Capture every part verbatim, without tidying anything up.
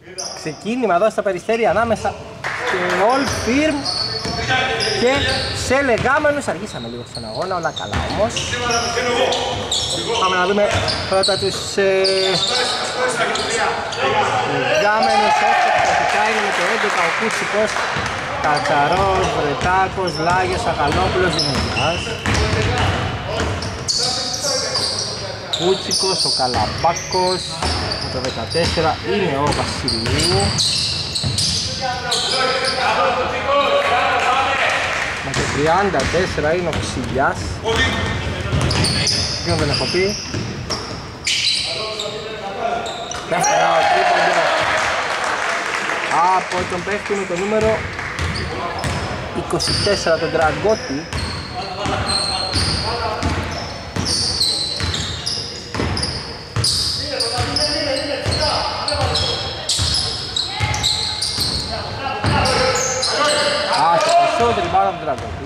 Ξεκίνημα εδώ στα Περιστέρια ανάμεσα και All Firm και σε λεγάμενους. Αργήσαμε λίγο στον αγώνα, όλα καλά όμως. Πάμε να δούμε πρώτα τους ε, λεγάμενους. Ευτυχικά είναι με το έντεκα ο Κούτσικος, Κατσαρός, Βρετάκος, Λάγιος, Ακαλόπουλος, Δημιουργάς. Κούτσικος, ο Καλαμπάκος, με το δεκατέσσερα είναι ο Βασιλείου. Με το τριάντα τέσσερα είναι ο Ξυλιάς. Ποιον δεν έχω πει. Δεύτερο τρίποντο από τον παίχτη με το νούμερο είκοσι τέσσερα, τον Τραγκώτη. Το τριμπάρα από τον Τραγκώτη.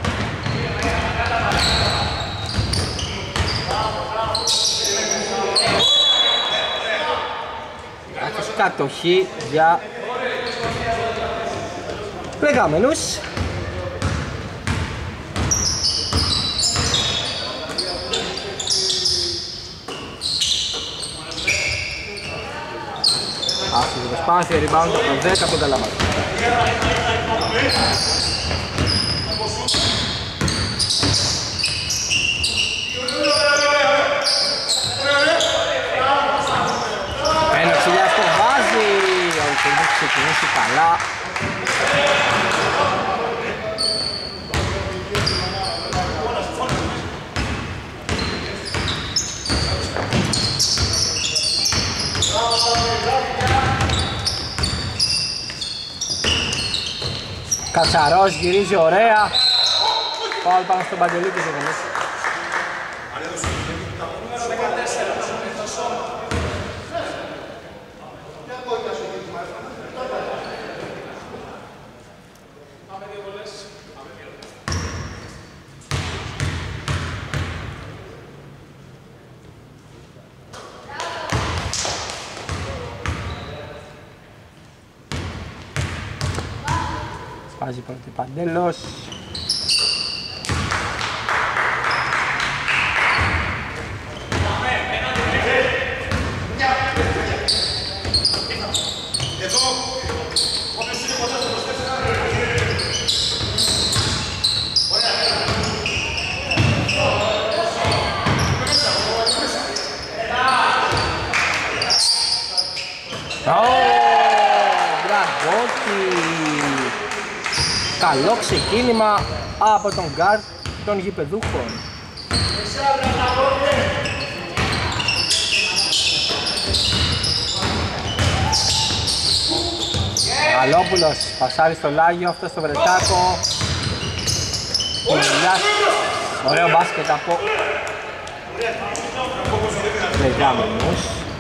Άχος κατοχή για λεγάμενους. Άχος το προσπάθεια, rebound από το δέκα από τον Καλαμάκη. Ένα Ξυλιάς το βάζει, ο Ιππολιμπούς ξεκινήσει καλά. Κατσαρός γυρίζει ωραία. Φάουλ πάνω στον Παντελή και δεν Βάζει πρώτη Παντέλος. Καλό ξεκίνημα από τον γκάρτ των γηπεδούχων. Καλόπουλος πασάρει στο Λάγιο, αυτό στο Βρετάκο. Ωραίο μπάσκετ από λεγάμενους.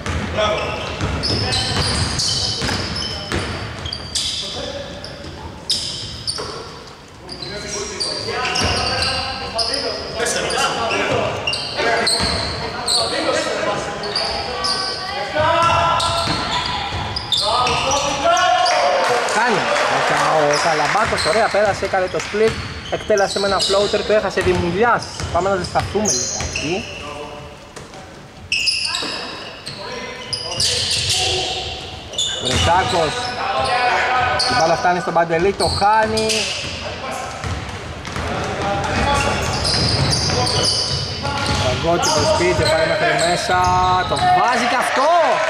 Ο Καλαμπάκος ωραία πέρασε, έκανε το split, εκτέλασε με ένα floater, το έχασε Δημουλιάς. Πάμε να ζεσταθούμε λιγάκι. Βρετάκος, η μπάλα φτάνει στον Παντελή, το χάνει. Τραγκώτη προσποιείται, πάει μέχρι μέσα, το βάζει και αυτό!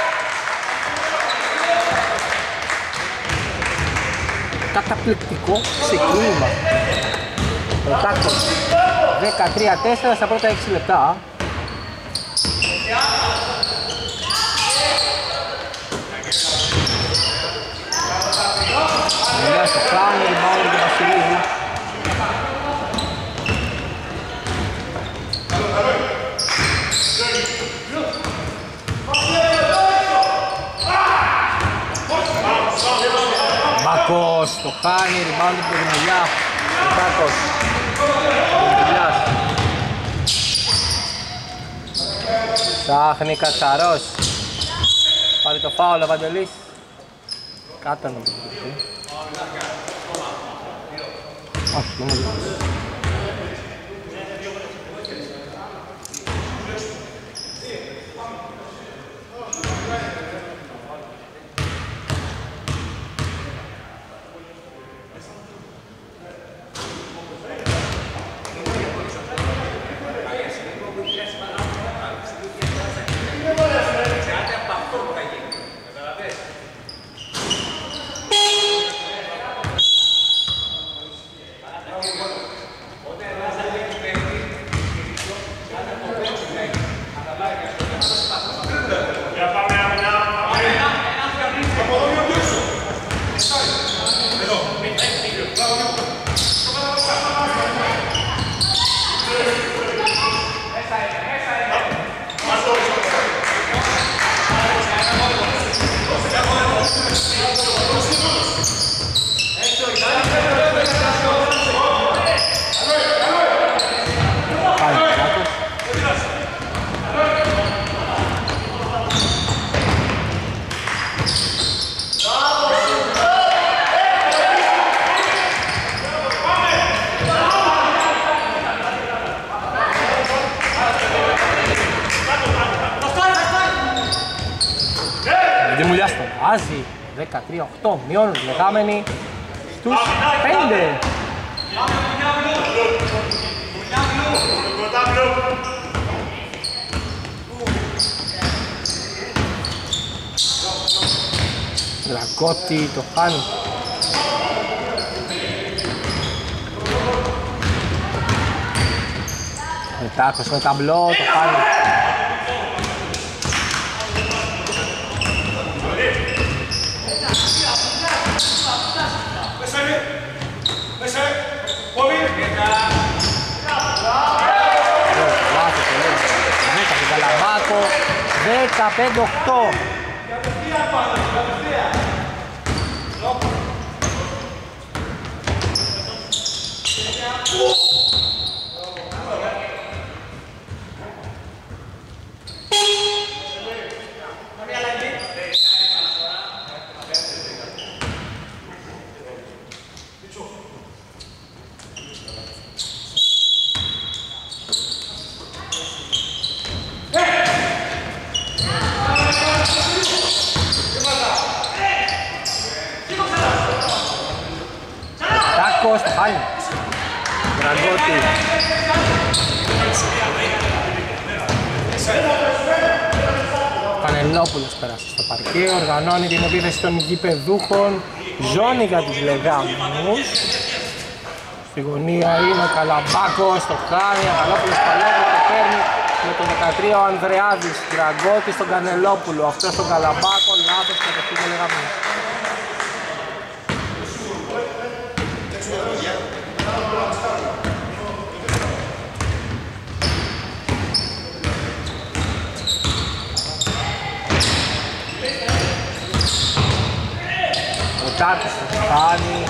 Καταπληκτικό ξεκίνημα. Βρετάκος δεκατρία τέσσερα στα πρώτα έξι λεπτά. Μιλιά στο χάνει, rebound του Βασιλίδη. Μπάκος το χάνει, rebound του Δημουλιά. Μπάκος Δημουλιάς. Ψάχνει Κατσαρός. Πάρει το φάουλ ο Βαντελής. Κάτω νομίζω. Όχι, είναι λίγο. δεκατρία οκτώ, μειώνουν οι λεγάμενοι στους πέντε. Δρακώτη το χάνει. Μετάκος με ταμπλό το χάνει. δεκαπέντε οκτώ. Τάκος, το χάνει. Δραγκώτη. Κανελόπουλος πέρασε στο παρκέ, οργανώνει την επίθεση των γηπεδούχων. Ζώνη για τους λεγάμους. Στη γωνία είναι ο Καλαμπάκος, το κάνει, ο Καλόπουλος παλεύει, το παίρνει με το δεκατρία ο Ανδρεάδης. Δραγκώτη στον Κανελόπουλο, αυτό στον Καλαμπάκο, λάθος κατευθύνει το λεγάμους. Ο Τάκης το κάνει.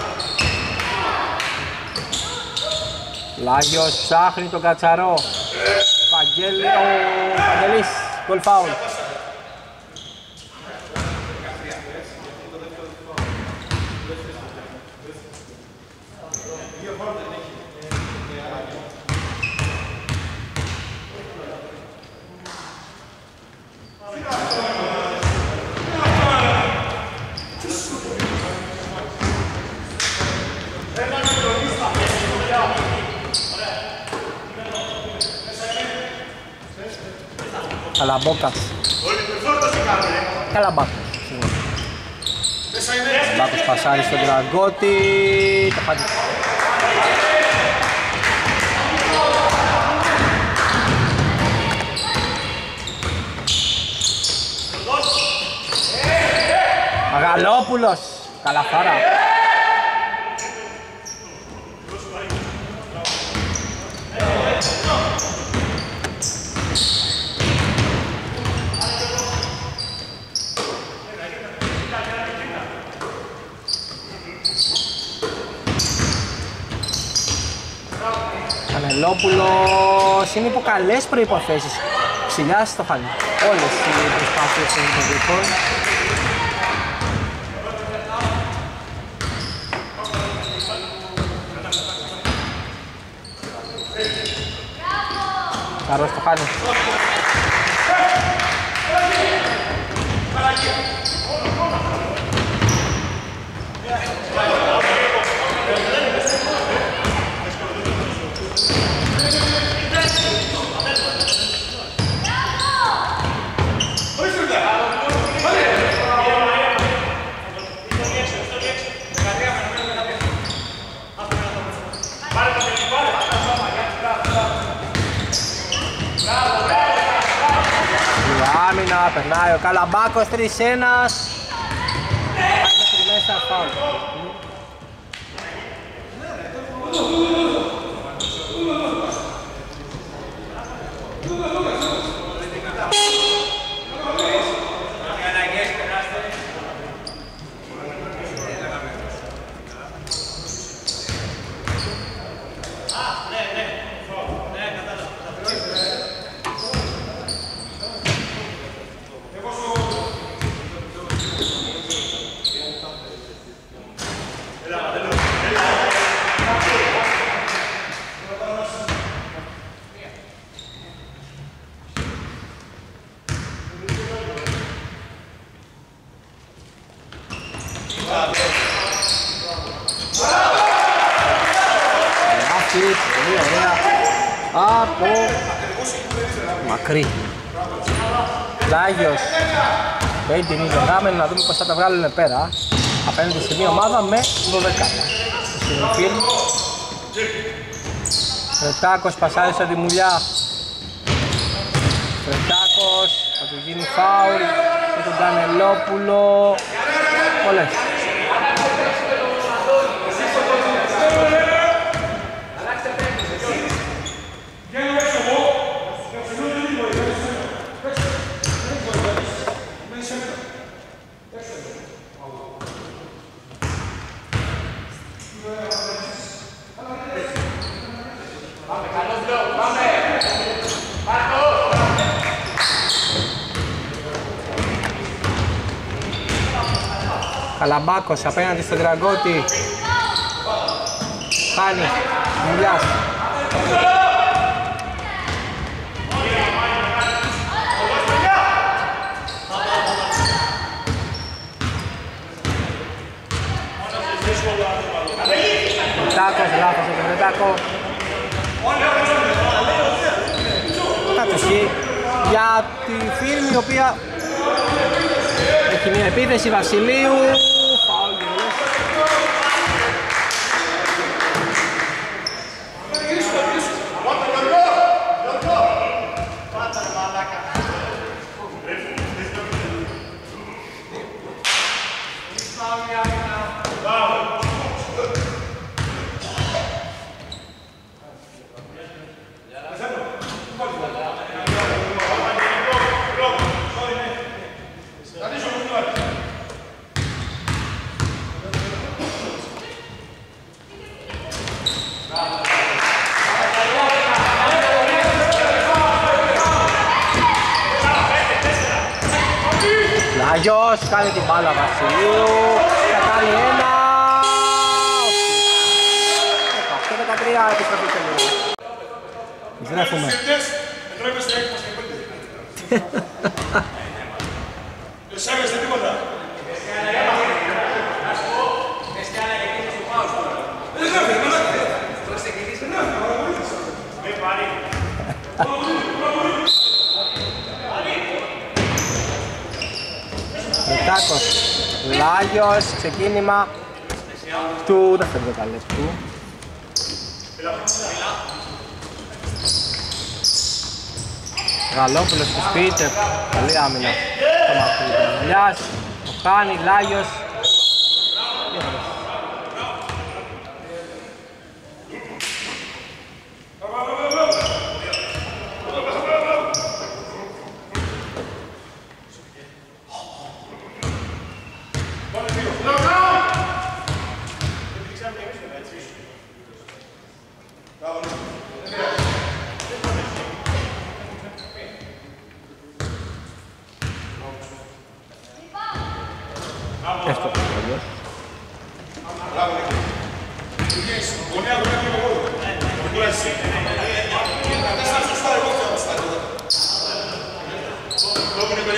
Λάγιος ψάχνει τον Κατσαρό. Παγγέλη, ο Παγγελής, γκολ φάουλ. Καλαμπόκας. Καλαμπάκος. Καλαμπάκος πασάρει στον Δραγκώτη. Το χάνει. Αγαλόπουλος. Καλαφάρα. Κανελόπουλος είναι υπό καλές προϋποθέσεις. Ψηλιάς το χάνει. Όλες οι προσπάθειες των υποδείχων. Αρρώς το χάνει. Άμυνα, περνάει ο Καλαμπάκος, τρεις ένα. Πάει μέχρι μέσα, φάουλ. Πολύ ωραία από μακρύ. Λάγιος παίρνει την Ιδεγάμενη, να δούμε πως θα τα βγάλουν πέρα απέναντι σε μια ομάδα με δώδεκα. Συνεφίλ Φρετάκος πασάρει στο Δημουλιά. Φρετάκος θα του γίνει φάουλ με τον Κανελόπουλο. Πολλές. Καλαμπάκος απέναντι στον Τραγκώτη. Χάνει. Μουλιάς. Βρετάκος, λάθος από τον Βρετάκο. Κατοχή για τη Φίλμη, η οποία έχει μια επίθεση Βασιλείου. Φάουλ τελείως. Λάγιος κάνει την μπάλα Βασιλείου, θα κάνει ένα. δεκαοκτώ δεκατρία επιστροφή τελείως. Γράφουμε. Δεν σέβεστε τίποτα. Βρετάκος, Λάγιος, ξεκίνημα του δεύτερου δεκαλέπτου. Γαλόπουλος του Σπίτερ, καλή άμυνα. Το μαθαίνει του Μουλιάς, το χάνει, Λάγιος. Έστω το σχόλιο.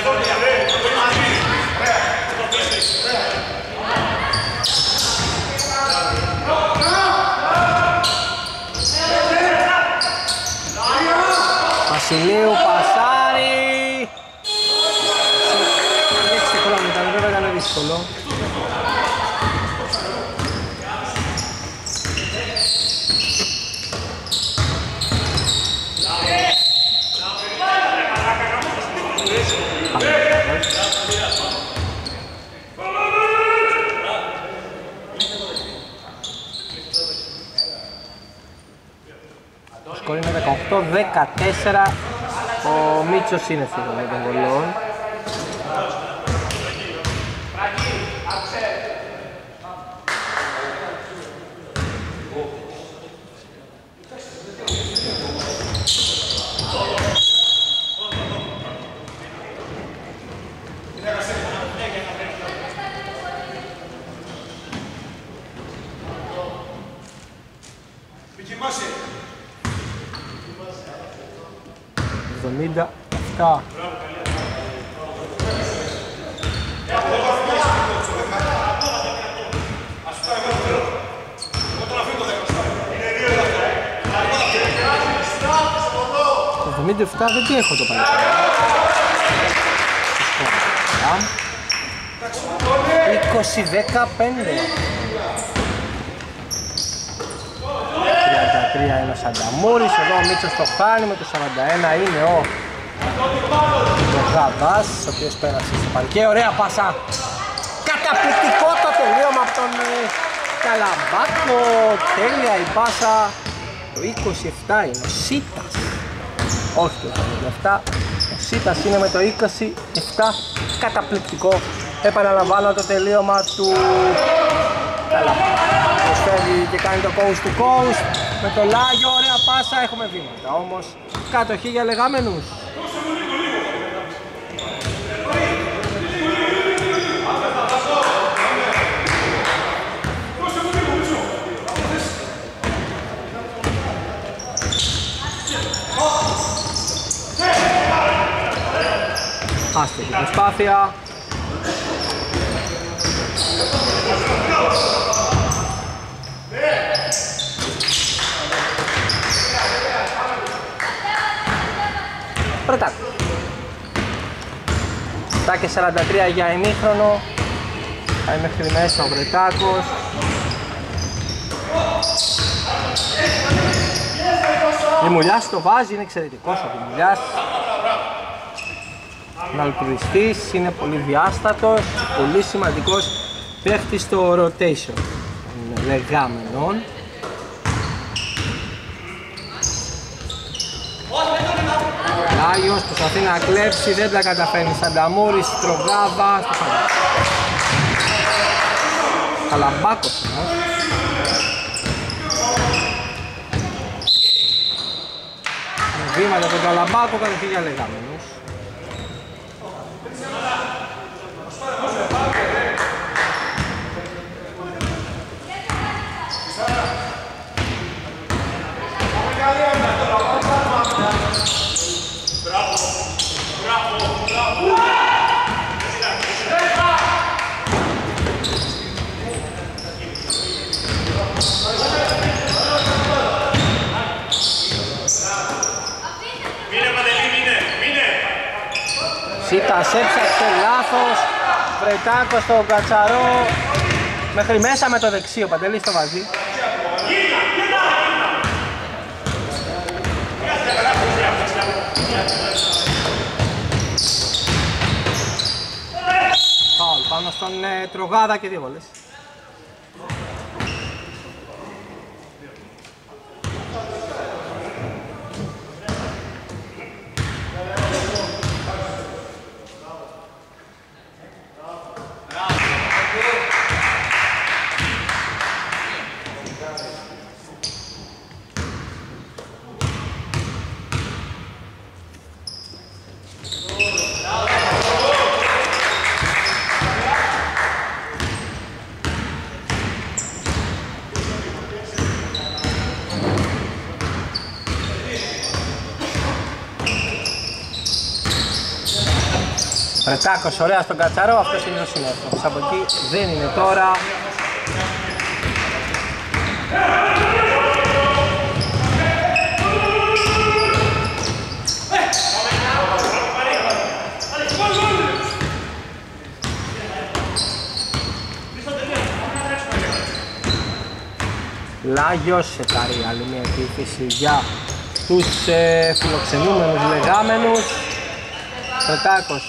Βασιλείου πασάρι. έξι χρόνια ήταν, βέβαια ήταν δύσκολο. Το σκορ είναι δεκαοκτώ δεκατέσσερα. Ο Μίτσος είναι στη γραμμή των βολών. εβδομήντα επτά. εβδομήντα επτά δεν τι έχω το παλιό. είκοσι δεκαπέντε. τριάντα τρία είναι ο Σανταμούρης, εδώ ο Μίτσος το χάνει, με το σαράντα ένα είναι ο Γαβάς, ο οποίος πέρασε στο παρκέ, ωραία πάσα, καταπληκτικό το τελείωμα από τον Καλαμπάκο, τέλεια η πάσα, το είκοσι επτά είναι ο Σίτας, όχι το είκοσι επτά, ο Σίτας είναι με το είκοσι επτά, καταπληκτικό, επαναλαμβάνω το τελείωμα του Καλαμπάκου. Προσφέρει και κάνει το coast to coast με το Λάγιο, ωραία πάσα, έχουμε βήματα όμως κατοχή για λεγάμενους. Άστοχη προσπάθεια. Πρετάκο. επτά και σαράντα τρία για ημίχρονο. Πάει μέχρι μέσα ο Βρετάκος. Δημουλιάς το βάζει, είναι εξαιρετικός ο Δημουλιάς. Είναι αλτρουιστής, είναι πολύ διάστατος, πολύ σημαντικός παίχτης στο rotation λεγάμενων. Λάγιος προσπαθεί να κλέψει, δεν τα καταφέρνει. Σανταμούρης, Στρογάβα, στο φανί. Καλαμπάκος όμως. Με βήματα τον Καλαμπάκο, κατευθείαν για λεγάμενους. Σίτας έψαξε λάθος, Βρετάκος στον Κατσαρό, μέχρι μέσα με το δεξί, ο Παντελής το βάζει. Φάουλ πάνω στον ε, Τρογάδα και δύο βόλες. Βρετάκος ωραία στον Κατσαρό, αυτός είναι ο συνέφος. Από εκεί δεν είναι τώρα. Λάγιος σε πάρει άλλη μια επίθεση για τους ε, φιλοξενούμενους λεγάμενους. Βρετάκος.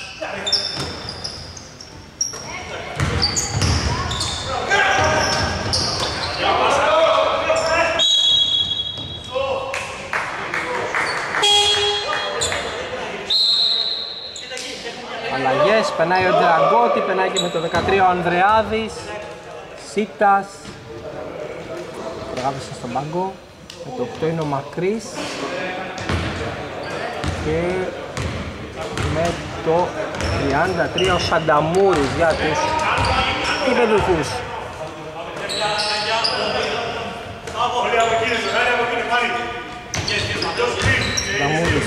Αλλαγές, περνάει ο Ντραγκώτη, περνάει και με το δεκατρία ο Ανδρεάδης. Σίτας. Προγάβησε στον πάγκο. Με το οκτώ είναι ο Μακρύς. Και με το τριάντα τρία ο Σανταμούρης για τους υπεδοχούς. Σανταμούρης.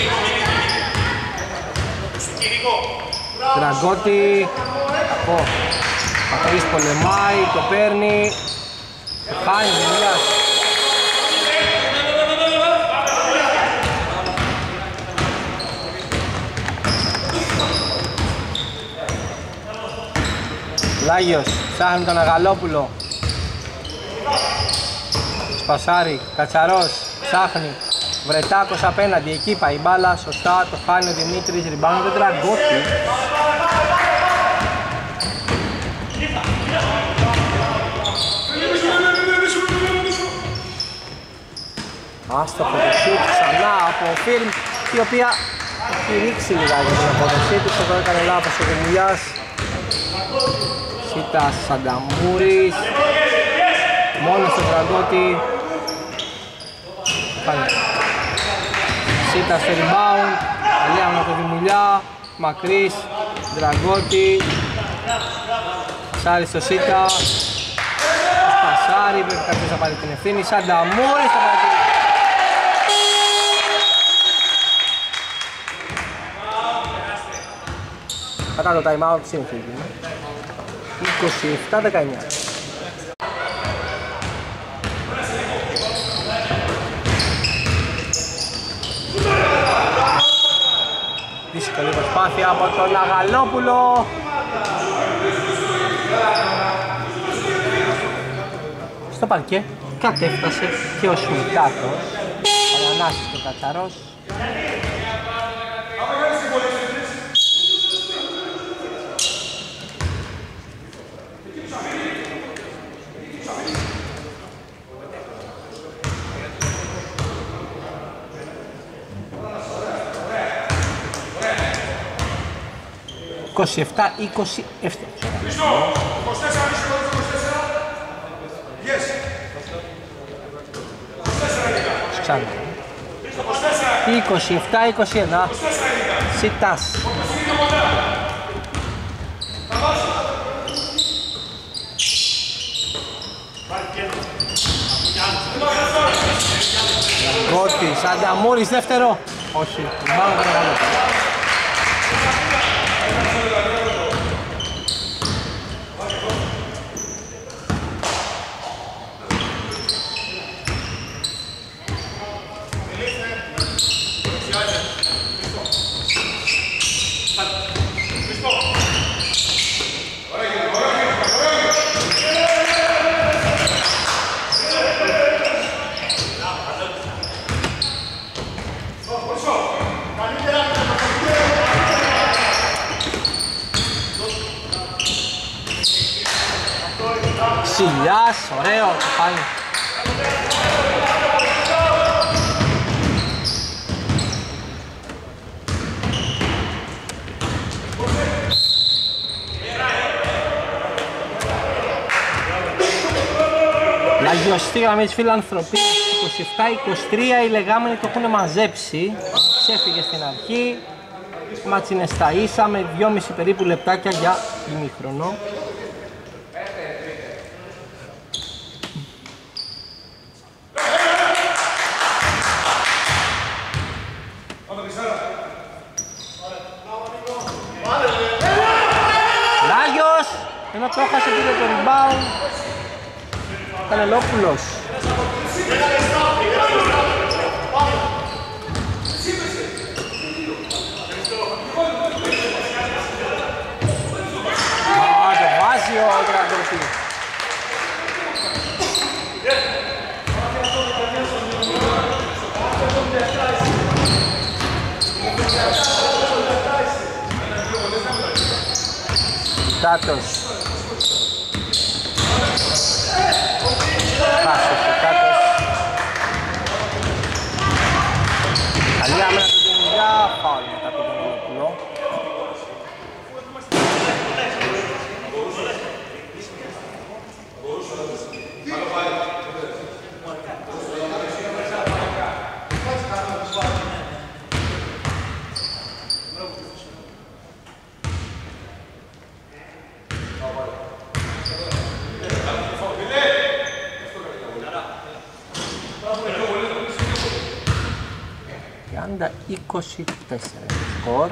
Δραγκώτη. Ο Μακρύς πολεμάει, το παίρνει. Το χάνει μία. Λάγιος, ψάχνει τον Αγαλόπουλο. Σπασάρι, Κατσαρός, ψάχνει. Βρετάκος απέναντι, εκεί πάει η μπάλα, σωστά, το χάνει ο Δημήτρης, ριμπάνω τον Τραγκώτη. Άστοχο το σουτ ξανά από Φιλμ, η οποία έχει ρίξει λιγάκι την απόδοσή του, εδώ έκανε λάθος ο Δημουλιάς. Σίτας, Σανταμούρης, μόνο στο Τραγκώτη. Σίτας στο rebound, αλλιάμε από το Δημουλιά, Μακρύς, Τραγκώτη. Σάρι στο Σίτα. Σπασάρι, πρέπει κάποιος να πάρει την ευθύνη. Σανταμούρης θα πάρει. Κατά το time out συνεχίζει. είκοσι επτά δεκαεννιά. Δύσκολη προσπάθεια από τον Αγαλόπουλο. Στο παρκέ κατέφτασε και ο Σουλτάκος. Ανανάσεις το Κατσαρός. είκοσι επτά είκοσι επτά. Ξανά. είκοσι επτά είκοσι ένα. Σιτάς. Γκώτης, Ανταμούρης δεύτερο. Όχι, μάλλον δεν είναι. Ξυλιάς, ωραίο, το πάει. Λαγιωστή γραμμή της φιλανθρωπίας, είκοσι επτά είκοσι τρία, οι λεγάμενοι το έχουν μαζέψει. Ξέφυγε στην αρχή. Το μάτσι είναι στα ίσα με δυόμισι περίπου λεπτάκια για ημίχρονο. Vale, Ενώ το έχασε πήρε το rebound Κανελόπουλος. Α, το βάζει ο Τραγκώτη. Κάτος. Πάσος ο Κάτος. Καλή άμενα του Δημιουργιά, φάουλ μετά από τον Κανελόπουλο. τριάντα είκοσι τέσσερα σκορ.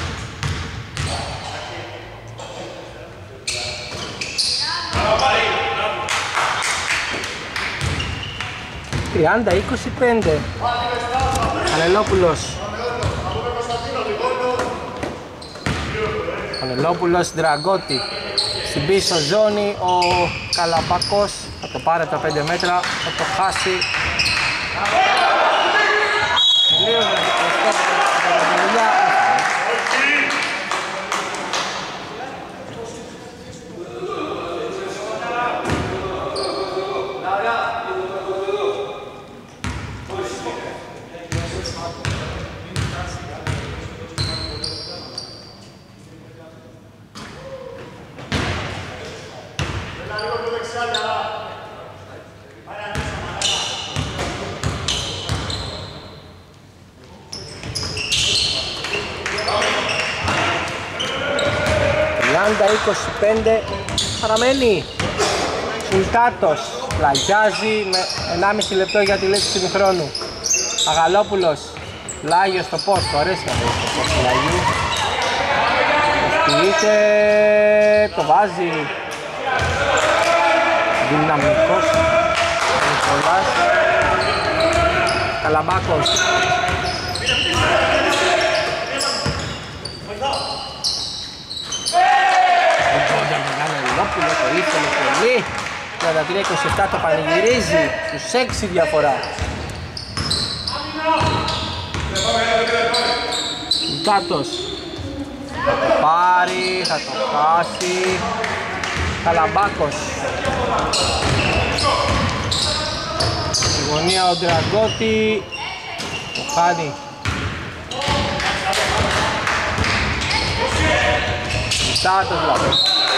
τριάντα είκοσι πέντε. Κανελόπουλος. Κανελόπουλος, Δραγκώτη. Στην πίσω ζώνη ο Καλαμπάκος θα το πάρει από τα πέντε μέτρα, θα το χάσει. Λίγο να δικαστώ από τα δουλειά. τριάντα είκοσι πέντε παραμένει. Σουλτάτος πλαγιάζει με ενάμιση λεπτό για τη λέξη του ημιχρόνου. Αγαλόπουλος, Λάγιος στο πόστο, αρέσει να βρει στο πόστο Λάγιου. Ευτυχείται, το βάζει. Δυναμικός Νικολάς. Καλαμπάκος. Κανελόπουλο το ήθελε πολύ. τριάντα τρία είκοσι επτά το πανηγυρίζει στους έξι διαφορά. Σουλτάτος θα το πάρει, θα το χάσει. Καλαμπάκος. Στη γωνία ο Δραγκώτη το χάνει. Σουλτάτος δηλαδή.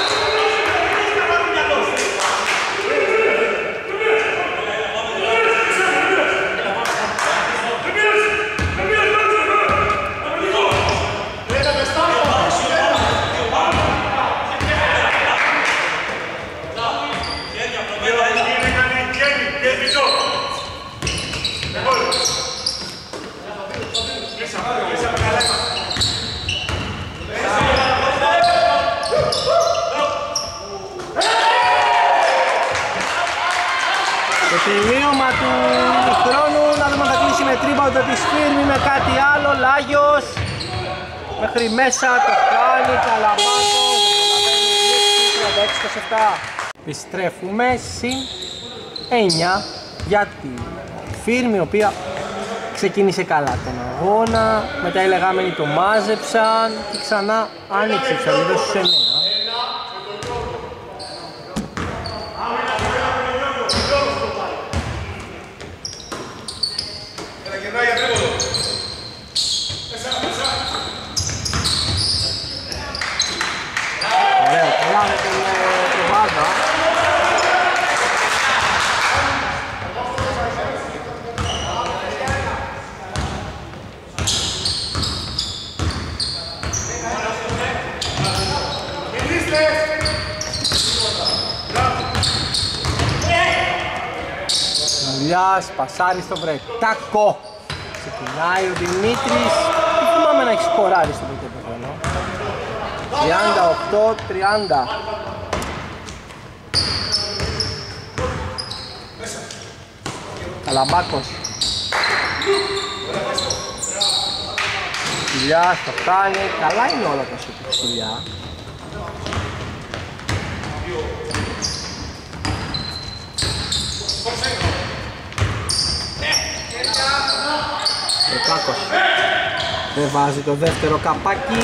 Το τελείωμα του χρόνου, να δούμε αν θα κλείσει με τρίμπαντο της Φίρμη με κάτι άλλο. Λάγιος μέχρι μέσα το κάνει, Καλαμπάκος, τριάντα έξι είκοσι επτά. Επιστρέφουμε συν εννιά για τη Φίρμη, η οποία ξεκίνησε καλά τον αγώνα, μετά οι λεγάμενοι το μάζεψαν και ξανά άνοιξε τις σελίδες στους εννιά. Ωραία, καλά με τον Προβάντα. Μουλιάς, πασάρι στο Βρετάκο. Ξεκινάει ο Δημήτρης. Τι θυμάμαι να έχει σκοράρει στο πρωτεύον. τριάντα οκτώ τριάντα. Καλαμπάκος. Ξυλιάς το φτάνει, καλά είναι όλα τα σου του Ξυλιά. Ρεκάκος δεν βάζει το δεύτερο καπάκι.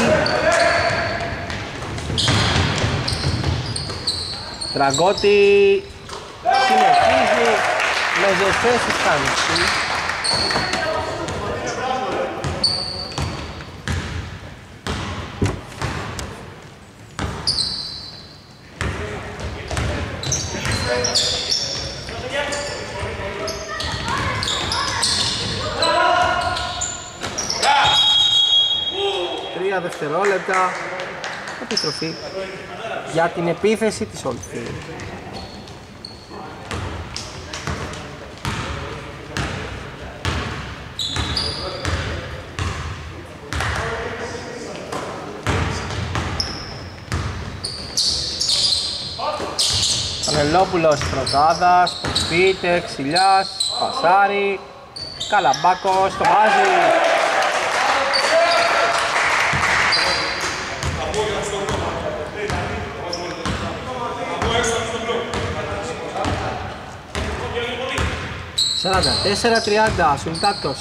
Τραγκώτη συνεχίζει με ζεστές αισθάνσεις. Τρία δευτερόλεπτα επιστροφή για την επίθεση της Oldfield. Πανελόπουλος, Προδάδας, Ποσπίτε, Ξυλιάς, Πασάρι, Καλαμπάκος, το βάζει. σαράντα τέσσερα τριάντα, Σουλτάτος.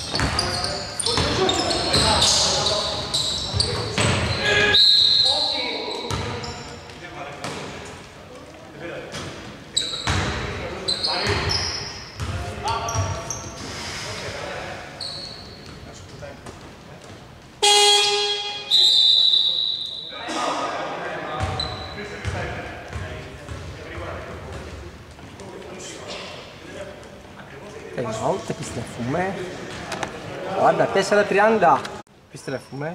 Επιστρέφουμε. σαράντα τέσσερα τριάντα. Επιστρέφουμε.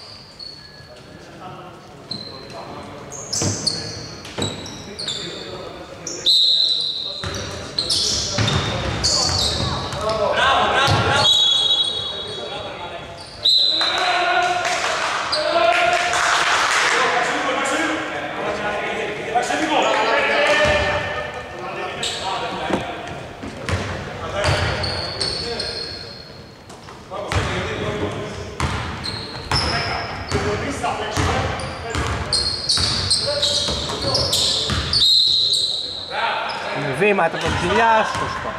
Βήματα από τον Ξυλιάς, σωστό.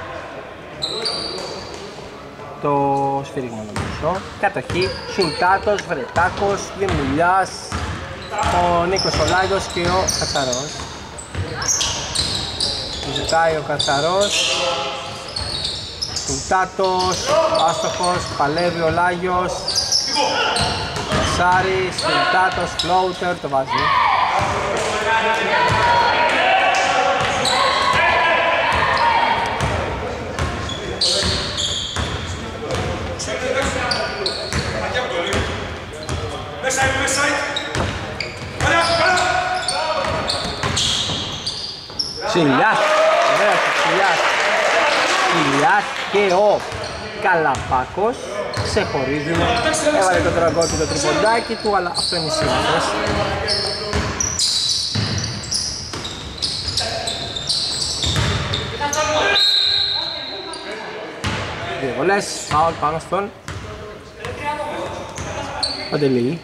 Το σφυρίγμα νομίζω. Κατοχή, Σουλτάτος, Βρετάκος, Δημουλιάς, ο Νίκος Ολάγιος και ο Κατσαρός. Ζητάει ο Κατσαρός. Σουλτάτος, άστοχος, παλεύει ο Λάγιος. Σάρης, Σουλτάτος, floater, το βάζει. Ξυλιάς, ωραίος ο Ξυλιάς. Ξυλιάς και ο Καλαμπάκος ξεχωρίζουν. Έβαλε το Τραγκώτη το τριποντάκι του, αλλά αυτό είναι η σύμφωση. Δύο βολές, φάουλ πάνω στον Παντελή.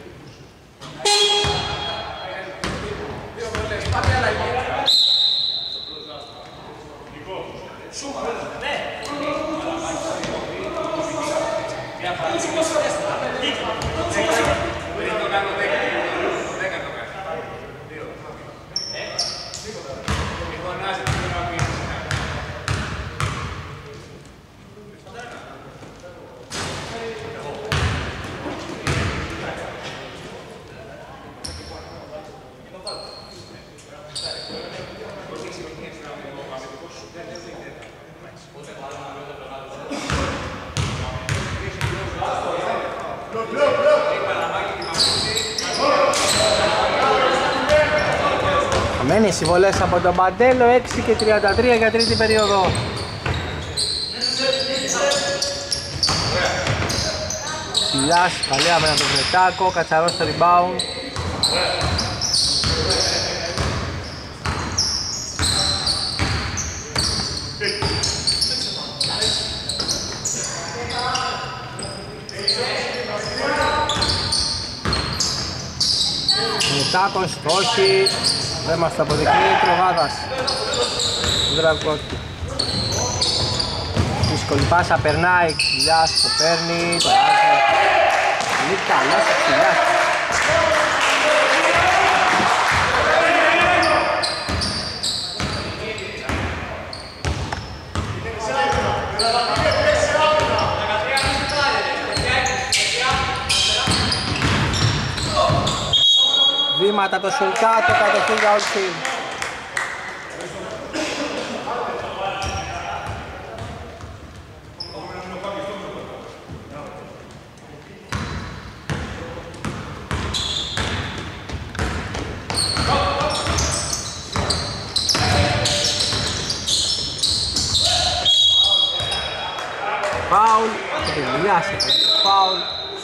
Μένει συμβολές από τον Παντέλο, έξι και τριάντα τρία για τρίτη περίοδο. Ξυλιάς, καλή άμυνα από τον Βρετάκο, Κατσαρός στο rebound. Βρετάκος, όχι, δεν μας το αποδεικνύει, Τρογάδας. Δραγκότη. Δύσκολη πάσα, περνάει, Ξυλιάς το παίρνει, το βάζει. Πολύ καλός ο Ξυλιάς. Βήματα το Σουλκάτο, κατοχή για Old Firm. Φάουλ, και δουλειάσε το φάουλ.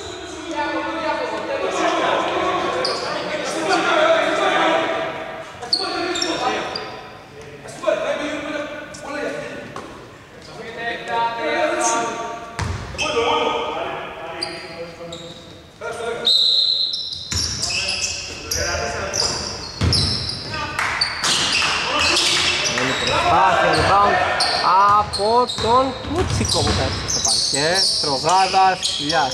Από τον Μούτσικο που πέφτει στο παρκέ, Τρογάδας, Ξυλιάς.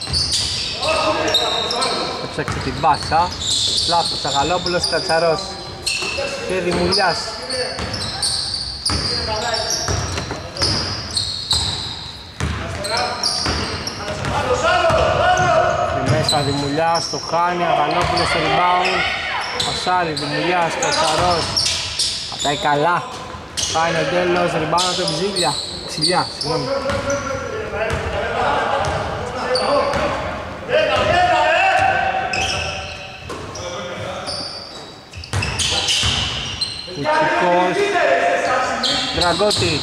Έψαξε την μπάσα, λάθος, Τσαγαλόπουλος, Κατσαρός και Δημουλιάς. Στη μέσα Δημουλιάς, το χάνει, Αγαλόπουλος στο rebound. Πασάρι, Δημουλιάς, Κατσαρός. Πατάει καλά. Πάει ο τέλος, ριμπάνω το Ξυλιά, Ξυλιά, συγγνώμη. Κουτσικός, Δραγκώτη.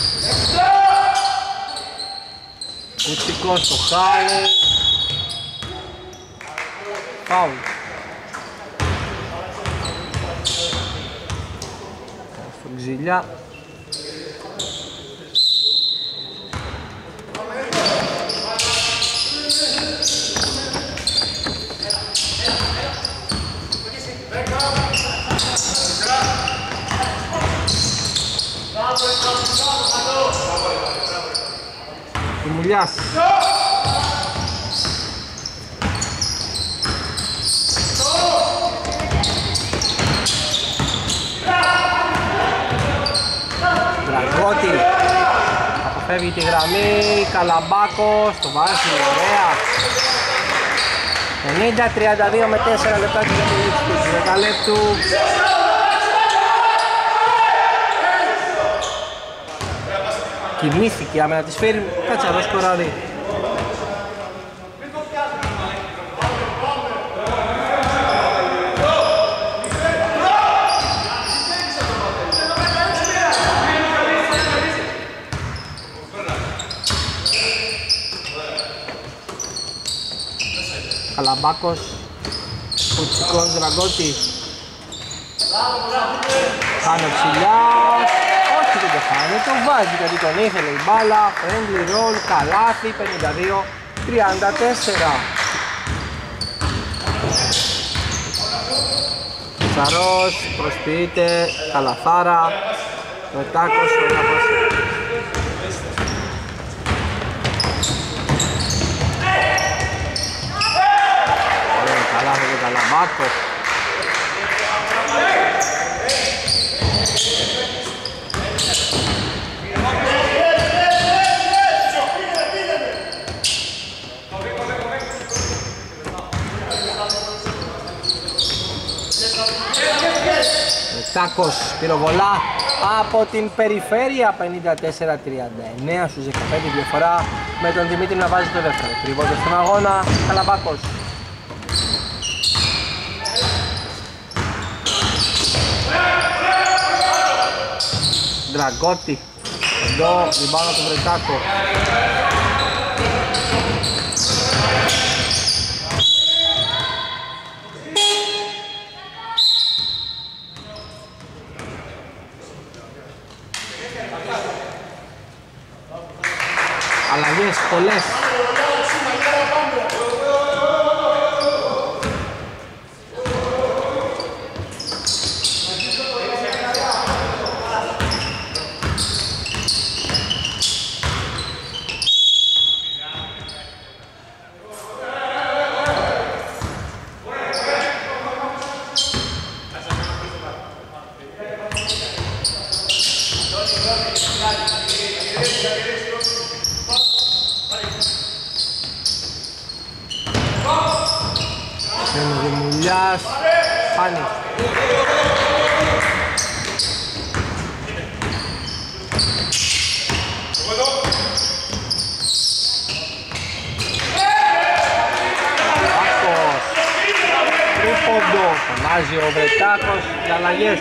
Κουτσικός το χάνει. Φάουλ. Στον Ξυλιά. Δημουλιάς. Δραγκώτη. Αποφεύγει τη γραμμή, Καλαμπάκος, το βάζει, ωραία. ενενήντα τριάντα δύο με τέσσερα λεπτά και δέκα λεπτού. Κοιμήθηκε άμενα της Firm, Κατσαρός σκοράρει. Καλαμπάκος, Κουτσικός, Δραγκώτη. Χάνει ο Ξυλιάς. Όχι, δεν το χάνει, το βάζει γιατί τον ήθελε η μπάλα. Friendly roll, καλάθι, πενήντα δύο τριάντα τέσσερα. Τσαρός, προσποιείται, καλαθάρα. Βρετάκος, ωραία πάση. Ωραία, καλάθι και Καλαμπάκος. Τάκος, πυροβολά από την περιφέρεια, πενήντα τέσσερα τριάντα εννέα στους δεκαπέντε διαφορά με τον Δημήτρη να βάζει το δεύτερο. Τριβώντας στον αγώνα, Καλαμπάκος. Δραγκώτη, εδώ ριμπάνω του Βρετάκο. Αλλαγές πολλές. Είναι Δημουλιάς, χάνει. Τρίποντο, φωνάζει ο Βρετάκος για αλλαγές.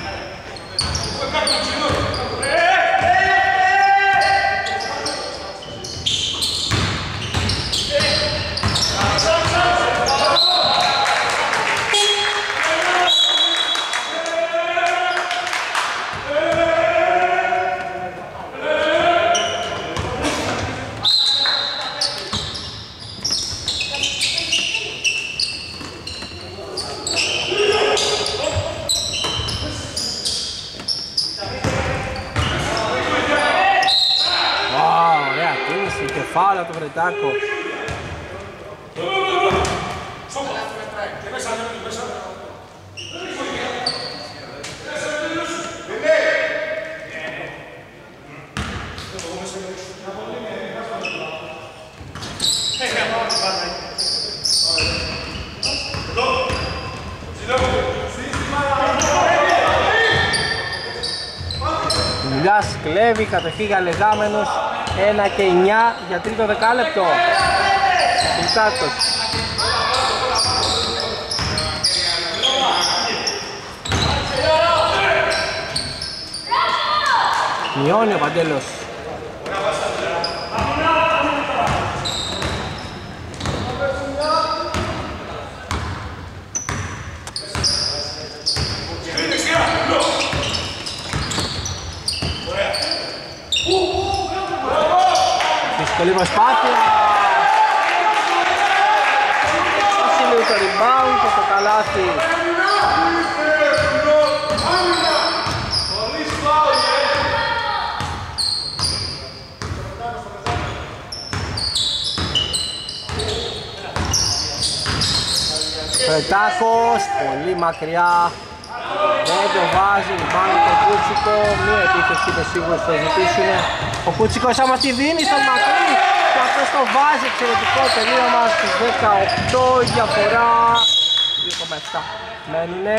Φάουλα του Βρετάκο. Δουλειάς κλέβει, κατοχή για λεγάμενους. ένα και εννιά για τρίτο δεκάλεπτο. Βρετάκος. Μειώνει ο Παντέλος. Δύσκολη προσπάθεια. Έχει λίγο το rebound και το καλάθι. Βρετάκος, πολύ μακριά. Δεν το βάζει, πάνω το Κούτσικο. Μία επίθεση είναι σίγουρος θα ζητήσουν. Ο Κούτσικος άμα τη δίνει στον Μακρύ και αυτός το βάζει, εξαιρετικό τελείωμα στους δεκαοκτώ, η διαφορά δύο κόμμα επτά μένουνε.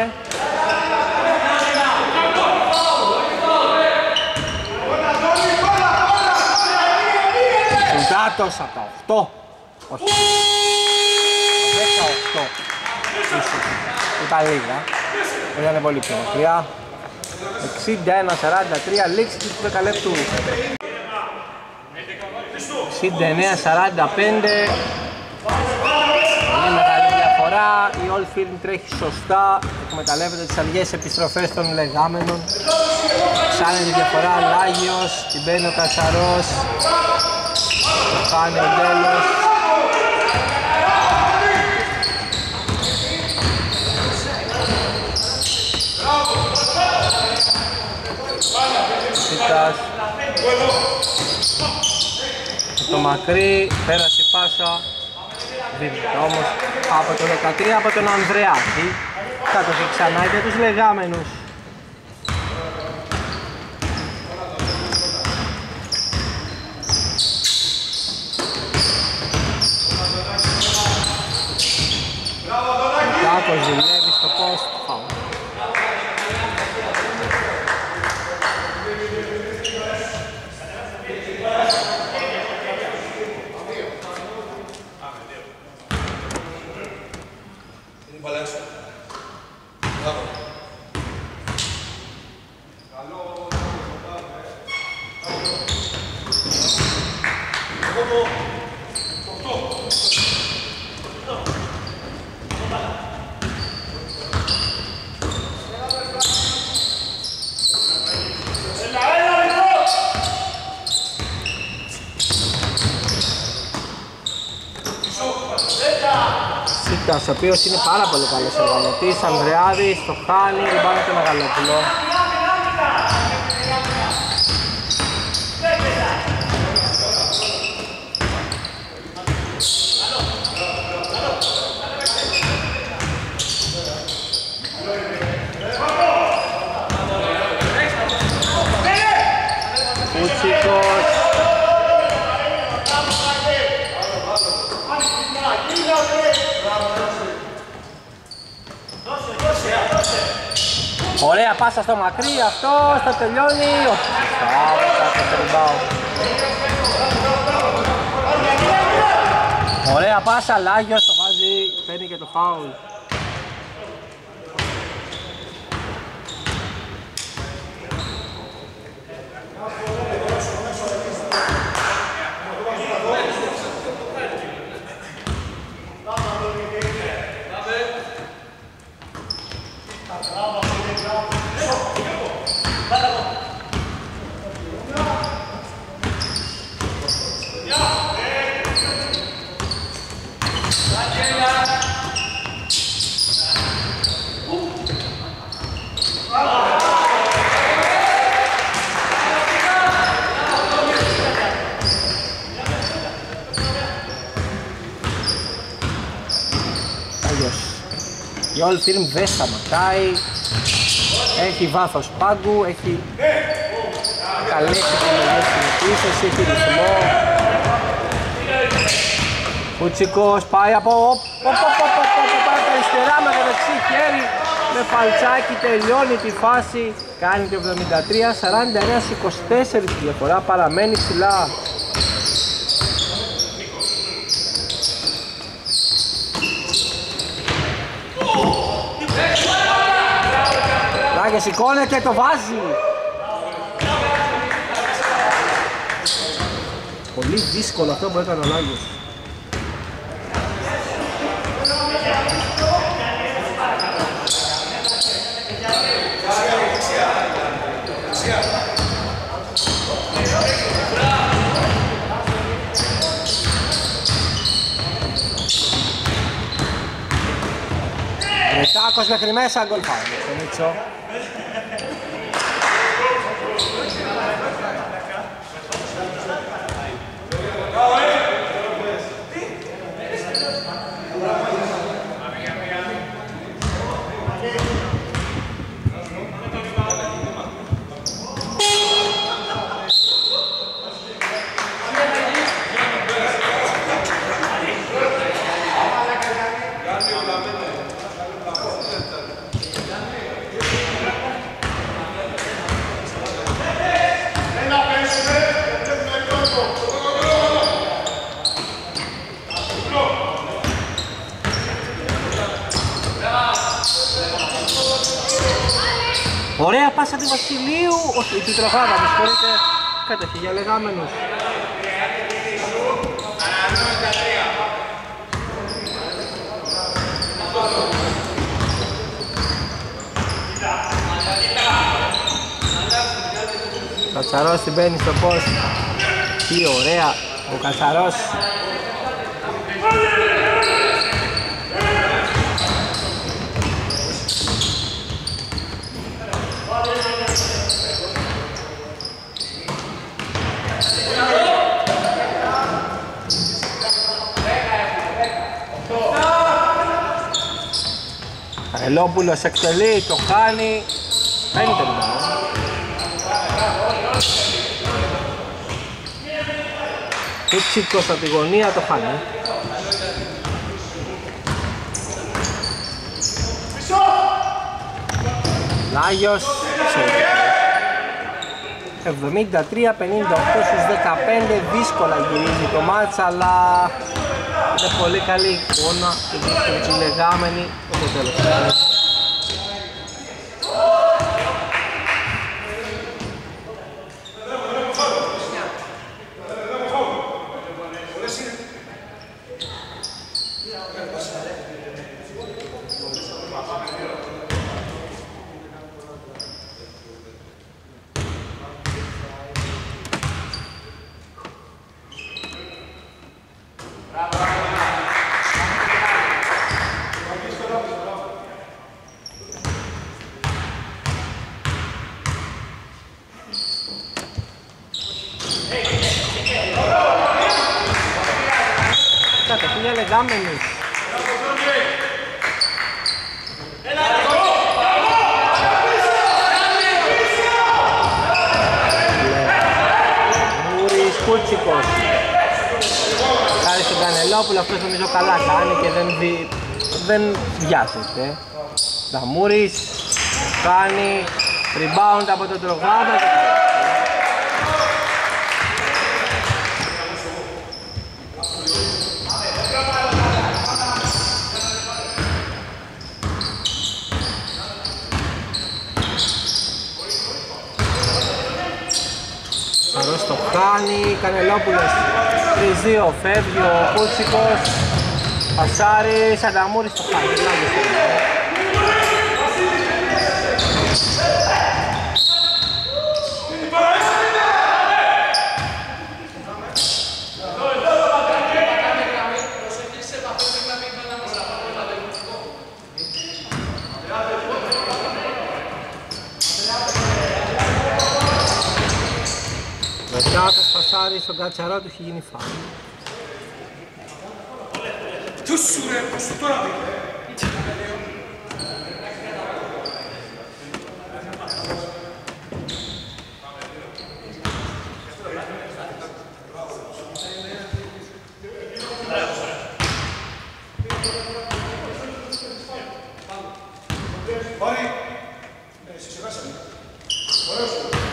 Συντάτος από τα οκτώ, όχι, δεκαοκτώ ίσως, ήταν λίγα, ήταν πολύ πιο μακριά. εξήντα ένα σαράντα τρία, λήξη του δεκαλέπτου. εξήντα εννέα σαράντα πέντε. Πολύ μεγάλη διαφορά. Η Oldfield τρέχει σωστά. Εκμεταλλεύεται τις αργές επιστροφές των λεγάμενων. Ψάνει τη διαφορά. Λάγιος. Την μπαίνει ο Κατσαρός. Το χάνει ο Ντέλος. Σίτας. Το Μακρύ, πέρασε πάσα. Δίνεται όμως από το δεκατρία από τον Ανδρεάκη. Κάτωσε ξανά για τους λεγάμενους. Κάκος ζηλεύει στο post. Σίτας, ο οποίος είναι πάρα πολύ καλός οργανωτής. Ανδρεάδης, το χάνει, ριμπάουντ το Μεγαλόπουλο. Κουτσίκος. Ωραία πάσα στο μακρύ, αυτό θα τελειώνει. Όχι, θα το ωραία πάσα, Λάγιος το βάζει, παίρνει και το φάουλ. Η All Firm δεν σταματάει, έχει βάθος πάγκου, έχει καλές επιλογές στην επίθεση, έχει ρυθμό. Κουτσικός πάει από τα αριστερά με το δεξί χέρι, με φαλτσάκι τελειώνει τη φάση, κάνει το εβδομήντα τρία σαράντα εννέα είκοσι τέσσερα τη διαφορά, παραμένει ψηλά. Και σηκώνεται και το βάζει. Πολύ δύσκολο αυτό που έκανε ο Λάγιος. Ρετάκος μέχρι μέσα, γκολ φάουλ. Ωραία πάσα του Βασιλείου, όχι, του Τροχάδα, με συγχωρείτε, κατέχει για λεγάμενους. Κατσαρός την μπαίνει στο πώς. Τι ωραία ο Κατσαρός. Ελόπουλος εκτελεί, το χάνει, παίρνει το ρημάδο. Κουτσίκος από τη γωνία, το χάνει. Λάγιος, εβδομήντα τρία πενήντα οκτώ στους δεκαπέντε, δύσκολα γυρίζει το μάτς, αλλά είναι πολύ καλή εικόνα και δύσκολη λεγάμενη το τέλος. Λεγάμενους. Κούτσικος. Χάρη στον Κανελόπουλο, αυτός νομίζω καλά κάνει και δεν, δι... δεν βιάζεται. Δαμούρης κάνει rebound από τον Τρογάδα και Σαρός το κάνει, Κανελόπουλος τρία δύο, φεύγει ο Κούτσικος, Πασάρης, Ανταμούρης το κάνει. Μετάκος Πασάρης στον Κατσαρό του έχει γίνει φάουλ. Του σου ρε, πως σου τώρα δει. Πάρει. Σε ξεχάσανε. Ωραίος.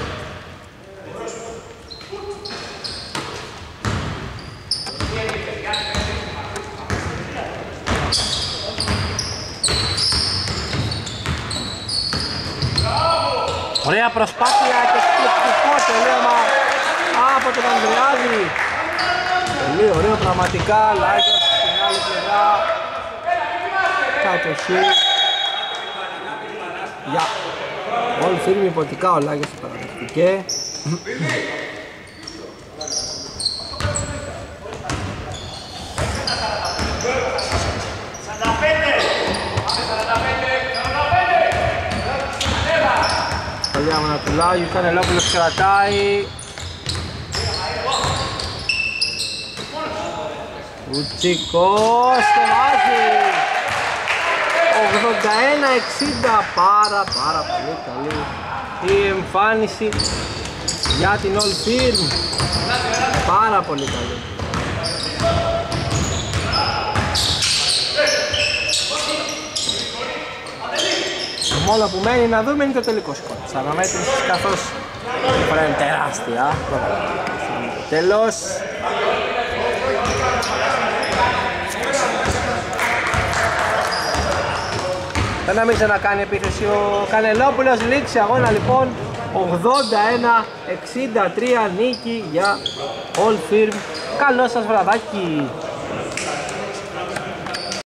Ωραία προσπάθεια και εκπληκτικό τελείωμα από τον Ανδριάδη. Πολύ ωραίο πραγματικά, Λάγιος στην άλλη πλευρά. Κατοχή. Για όλη φίρμη υποτικά ο Λάγιος παραδεχτήκε. Παλιά μάνα του Λάγιου, Κανελόπουλος κρατάει. Κουτσικός και βάζει. ογδόντα ένα εξήντα, πάρα πάρα πολύ καλή η εμφάνιση για την Old Firm. Πάρα πολύ καλή. Το μόνο που μένει να δούμε είναι το τελικό σκορ της αναμέτρησης, καθώς η διαφορά είναι τεράστια. Τέλος. Δεν να μην ξανακάνει επίθεση ο Κανελόπουλος. Λήξη αγώνα λοιπόν ογδόντα ένα εξήντα τρία, νίκη για Old Firm. Καλό σας βραδάκι.